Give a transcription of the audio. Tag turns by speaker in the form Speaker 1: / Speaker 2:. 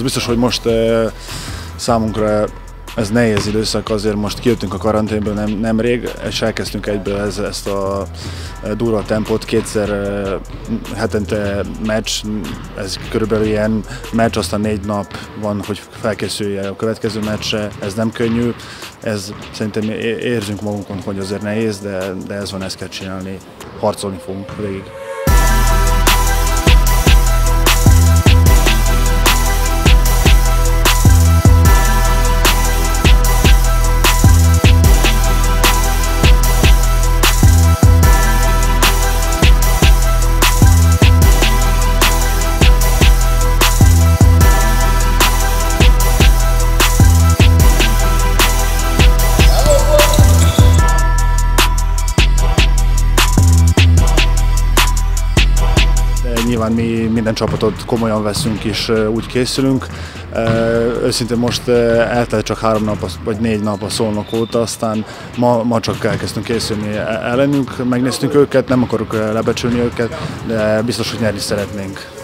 Speaker 1: Az biztos, hogy most számunkra ez nehéz időszak, azért most kijöttünk a karanténből nemrég, és elkezdtünk egyből ezt a durva tempót, kétszer hetente meccs, ez körülbelül ilyen meccs, aztán 4 nap van, hogy felkészülj a következő meccsre, ez nem könnyű, ez szerintem érzünk magunkon, hogy azért nehéz, de ez van, ezt kell csinálni, harcolni fogunk végig. Nyilván mi minden csapatot komolyan veszünk és úgy készülünk. Őszintén most eltelt csak 3 nap vagy 4 nap a Szolnok óta, aztán ma csak elkezdtünk készülni ellenünk, megnéztünk őket, nem akarok lebecsülni őket, de biztos, hogy nyerni szeretnénk.